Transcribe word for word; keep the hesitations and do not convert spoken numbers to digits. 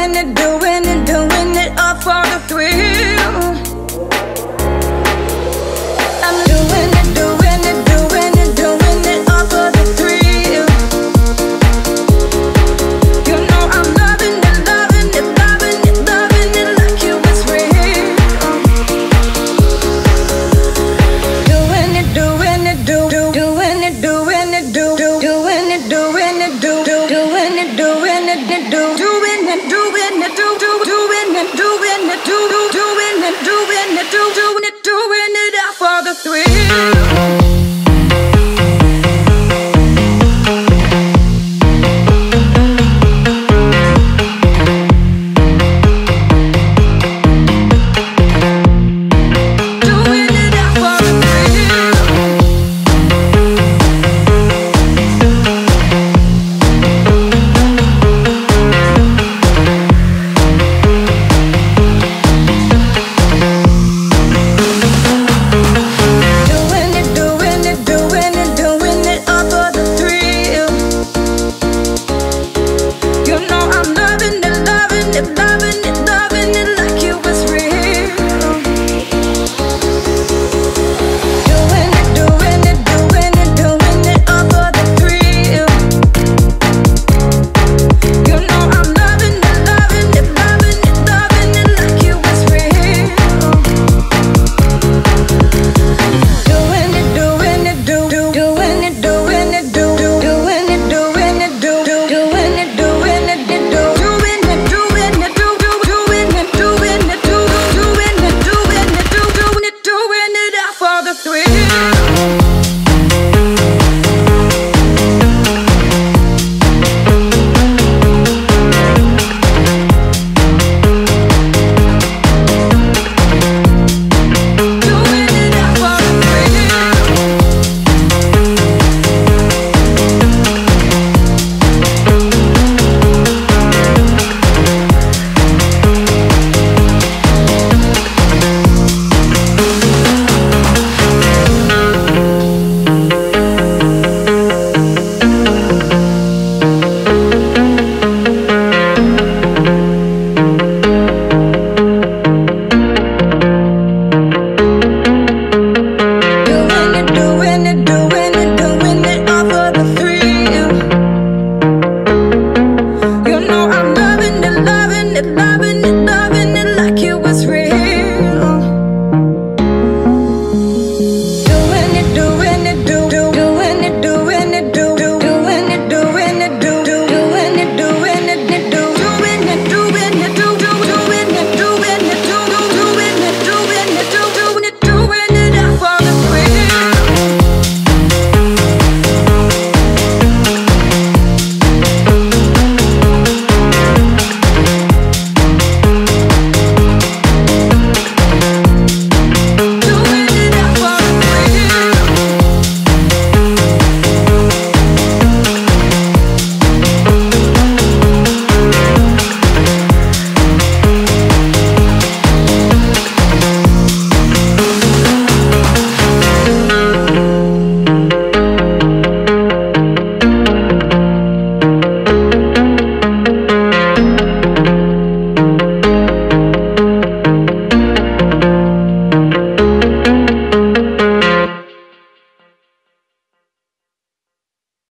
doing it, doing it, doing it all for the thrill. I'm doing it, doing it, doing it, doing it all for the thrill. You know I'm loving it, loving it, loving it, loving it like you was real. Doing it, doing it, do, do, doing it, doing it, do, do, doing it, doing it, do, do, doing it, doing it, do, doing it, doing it, do, do, doing it, doing it, do, do, doing it, doing it, do, doing it, doing it all for the thrill. If